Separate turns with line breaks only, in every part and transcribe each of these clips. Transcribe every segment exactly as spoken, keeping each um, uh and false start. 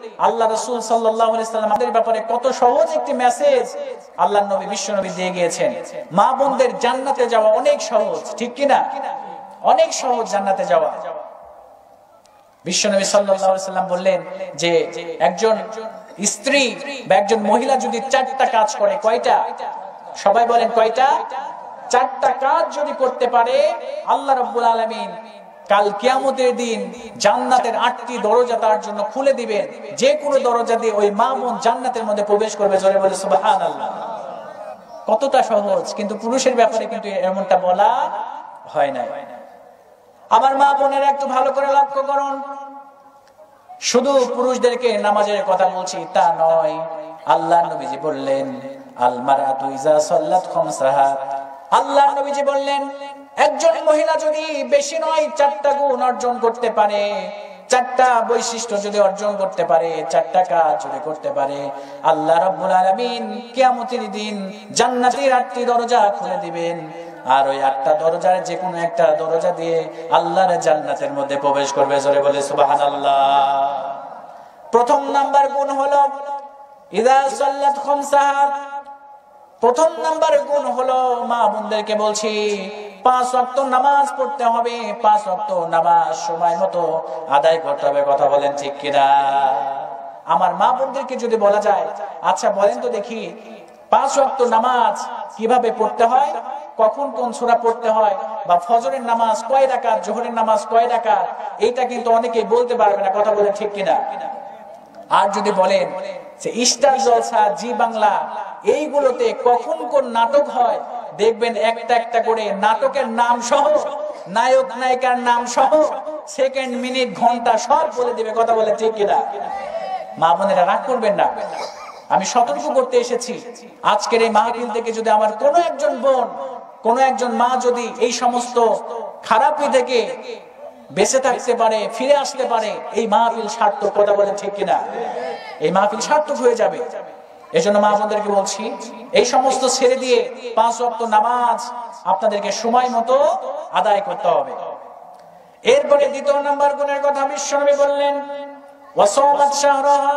আল্লাহ রাসূল সাল্লাল্লাহু আলাইহি সাল্লাম আমাদের ব্যাপারে কত সহজ একটি মেসেজ আল্লাহর নবী বিশ্ব নবী দিয়ে গিয়েছেন। মা বোনদের জান্নাতে যাওয়া অনেক সহজ, ঠিক কি না? অনেক সহজ জান্নাতে যাওয়া। বিশ্ব নবী সাল্লাল্লাহু আলাইহি সাল্লাম বললেন যে একজন স্ত্রী বা একজন মহিলা যদি চারটা কাজ করে, কয়টা? সবাই বলেন কয়টা? চারটা কাজ যদি করতে পারে আল্লাহ রাব্বুল আলামিন কাল কিয়ামতের দিন জান্নাতের আটটি দরজা তার জন্য খুলে দিবেন। যে কোনো দরজা দিয়ে ওই মা বোন জান্নাতের মধ্যে প্রবেশ করবে। জোরে বলে সুবহানাল্লাহ। কতটা সহজ, কিন্তু পুরুষের ব্যাপারে কিন্তু এমনটা বলা হয় না। আমার মা বোনেরা একটু ভালো করে লক্ষ্য করুন, শুধু পুরুষদেরকে নামাজের কথা বলছি তা নয়। আল্লাহর নবীজি বললেন আল মারাতু ইজা সাল্লাত খামসাহা, আল্লাহর নবীজি বললেন একজন মহিলা যদি বেশি নয় চারটা গুণ অর্জন করতে পারে, চারটা বৈশিষ্ট্য যদি অর্জন করতে পারে, চারটা কাজ যদি করতে পারে, আল্লাহ রাব্বুল আলামিন কিয়ামতের দিন জান্নাতের আটটি দরজা খুলে দিবেন। আর ওই আটটা দরজার যে কোনো একটা দরজা দিয়ে আল্লাহর জান্নাতের মধ্যে প্রবেশ করবে। জোরে বলে সুবহানাল্লাহ। প্রথম নাম্বার গুণ হলো ইযা সাল্লাত খামসাহা। প্রথম নাম্বার গুণ হলো, মা বোনদেরকে বলছি, পাঁচ ওয়াক্ত নামাজ পড়তে হবে। পাঁচ ওয়াক্ত নামাজ সময় মতো আদায় করতে হবে। কথা বলেন ঠিক কিনা? আমার মা বোনদেরকে যদি বলা যায়, আচ্ছা বলেন তো দেখি পাঁচ ওয়াক্ত নামাজ কিভাবে পড়তে হয়, কখন কোন সূরা পড়তে হয়, বা ফজরের নামাজ কয় রাকাত, জোহরের নামাজ কয় রাকাত, এইটা কিন্তু অনেকেই বলতে পারবে না। কথা বলেন ঠিক কিনা? আর যদি বলেন যে স্টার জলসা, জি বাংলা, এইগুলোতে কখন কোন নাটক হয়, দেখবেন একটা একটা করে নাটকের নাম সহ, নায়ক নায়িকার নাম সহ, সেকেন্ড, মিনিট, ঘন্টা সব বলে দিবে। কথা বলে ঠিক কিনা? মা বোনেরা রাগ করবেন না, আমি সতর্ক করতে এসেছি। আজকের এই মাহফিল থেকে যদি আমার কোনো একজন বোন, কোনো একজন মা যদি এই সমস্ত খারাপি থেকে বেঁচে থাকতে পারে, ফিরে আসতে পারে, এই মাহফিল সার্থক। কথা বলে ঠিক কিনা? এই মাহফিল সার্থক হয়ে যাবে। এজন্য মা বোনদেরকে বলছি, এই সমস্ত ছেড়ে দিয়ে পাঁচ ওয়াক্ত নামাজ আপনাদেরকে সময় মতো আদায় করতে হবে। এরপরে দ্বিতীয় নাম্বার গুণের কথা বিশ্বনবী বললেন ওয়াসামাত শাহরাহা,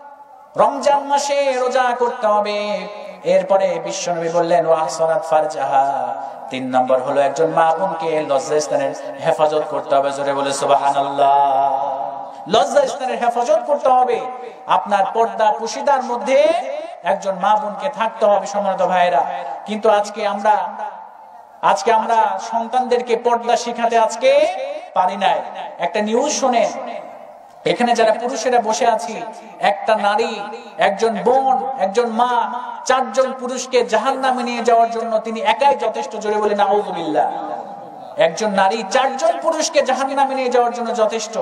রমজান মাসে রোজা করতে হবে। এরপরে বিশ্বনবী বললেন ওয়াহসানাত ফারজাহা, তিন নম্বর হলো একজন মা বোনকে লজ্জাস্থানের হেফাজত করতে হবে। জোরে বলে সুবহানাল্লাহ। লজ্জাস্থানের হেফাজত করতে হবে। আপনার পর্দা পুশিদার মধ্যে একজন মা বোনকে থাকতে হবে। সম্মানিত ভাইরা, কিন্তু আজকে আমরা আজকে আমরা সন্তানদেরকে পর্দা শিখাতে আজকে পারি নাই। একটা নিউজ শুনেন, এখানে যারা পুরুষেরা বসে আছি, একটা নারী, একজন বোন, একজন মা চারজন পুরুষকে জাহান্নামে নিয়ে যাওয়ার জন্য তিনি একাই যথেষ্ট। জোরে বলে নাউযুবিল্লাহ। একজন নারী চারজন পুরুষকে জাহান্নামে নিয়ে যাওয়ার জন্য যথেষ্ট।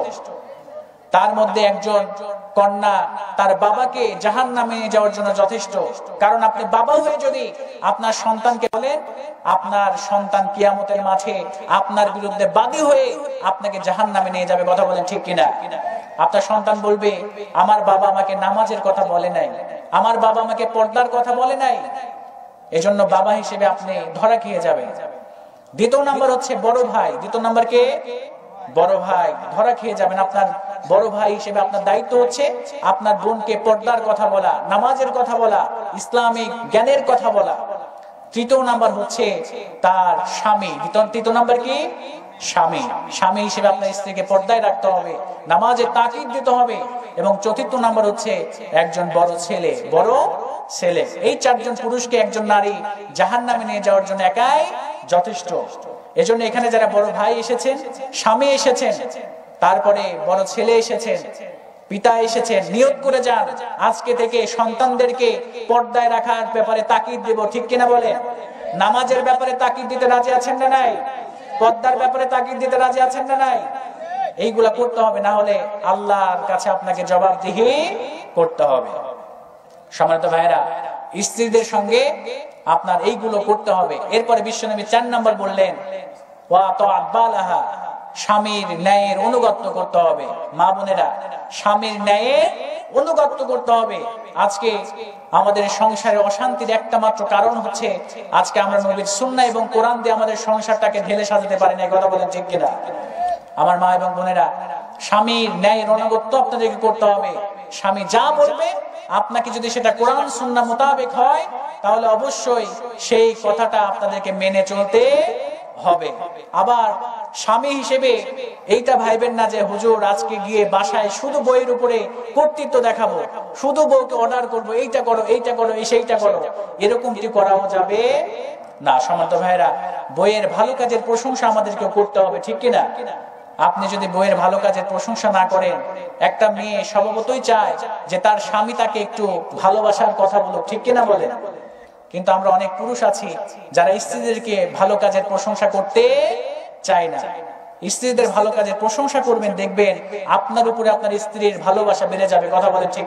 তার মধ্যে একজন কন্যা তার বাবাকে জাহান্নামে নিয়ে যাওয়ার জন্য যথেষ্ট। কারণ আপনি বাবা হয়ে যদি আপনার সন্তানকে বলেন, আপনার সন্তান কিয়ামতের মাঠে আপনার বিরুদ্ধে বাদী হয়ে আপনাকে জাহান্নামে নিয়ে যাবে। কথা বলেন ঠিক কিনা? আপনার সন্তান বলবে আমার বাবা আমাকে নামাজের কথা বলে নাই, আমার বাবা আমাকে পর্দার কথা বলে নাই, এজন্য বাবা হিসেবে আপনি ধরা খেয়ে যাবেন। দ্বিতীয় নাম্বার হচ্ছে বড় ভাই। দ্বিতীয় নাম্বার কে? বড় ভাই। ধরা খেয়ে যাবেন। আপনার বড় ভাই হিসেবে আপনার দায়িত্ব হচ্ছে আপনার বোনকে পর্দার কথা বলা, নামাজের কথা বলা, ইসলামিক জ্ঞানের কথা বলা। তৃতীয় নাম্বার হচ্ছে তার স্বামী। তৃতীয় নাম্বার কি? স্বামী। স্বামী হিসেবে আপনার স্ত্রীকে পর্দায় রাখতে হবে, নামাজের তাকিদ দিতে হবে। এবং চতুর্থ নাম্বার হচ্ছে একজন বড় ছেলে। বড় ছেলে। এই চারজন পুরুষকে একজন নারী জাহান্নামে নিয়ে যাওয়ার জন্য একাই যথেষ্ট। এজন্য এখানে যারা বড় ভাই এসেছেন, স্বামী এসেছেন, তারপরে বড় ছেলে এসেছেন, পিতা এসেছেন, নিয়ত করে যান আজকে থেকে সন্তানদেরকে পর্দায় রাখার ব্যাপারে তাকিদ দেব। ঠিক কিনা বলেন? নামাজের ব্যাপারে তাকিদ দিতে রাজি আছেন না নাই? পর্দার ব্যাপারে তাকিদ দিতে রাজি আছেন না নাই? এইগুলা করতে হবে, না হলে আল্লাহর কাছে আপনাকে জবাবদিহি করতে হবে। সম্মানিত ভাইরা, স্ত্রীদের সঙ্গে আপনার এইগুলো করতে হবে। এরপরে বিশ্বনবী চার নম্বর বললেন ওয়া তাআত বালাহা, স্বামীর ন্যায়ের অনুগত্য করতে হবে। মা বোনেরা, স্বামীর ন্যায়ের অনুগত্য করতে হবে। আজকে আমাদের সংসারে অশান্তির একটা মাত্র কারণ হচ্ছে আজকে আমরা নবীর সুন্নাহ এবং কোরআন দিয়ে আমাদের সংসারটাকে ঢেলে সাজাতে পারি না। কথা বলেন ঠিক কিনা? আমার মা এবং বোনেরা, স্বামীর ন্যায়ের অনুগত্য আপনাদেরকে করতে হবে। স্বামী যা বলবে আপনাকে যদি সেটা কোরআন সুন্নাহ মোতাবেক হয় তাহলে অবশ্যই সেই কথাটা আপনাদেরকে মেনে চলতে হবে। আবার স্বামী হিসেবে এইটা ভাইবেন না যে হুজুর আজকে গিয়ে বাসায় শুধু বইয়ের উপরে কর্তৃত্ব দেখাবো, শুধু বউকে অর্ডার করবো, এইটা করো এইটা করো এই সেইটা করো, এরকম কি করাও যাবে না। সম্মানিত ভাইরা, বইয়ের ভালো কাজের প্রশংসা আমাদেরকে করতে হবে, ঠিক কিনা? আপনি যদি বইয়ের ভালো কাজের প্রশংসা না করেন, একটা মেয়ে স্বভাবতই চায় যে তার স্বামী তাকে একটু ভালোবাসার কথা বলুক, ঠিক কিনা বলেন? কিন্তু আমরা অনেক পুরুষ আছি যারা স্ত্রীদেরকে ভালো কাজের প্রশংসা করতে চায় না। স্ত্রীদের ভালো কাজের প্রশংসা করবেন, দেখবেন আপনার উপরে আপনার স্ত্রীর ভালোবাসা বেড়ে যাবে। কথা বলেন ঠিক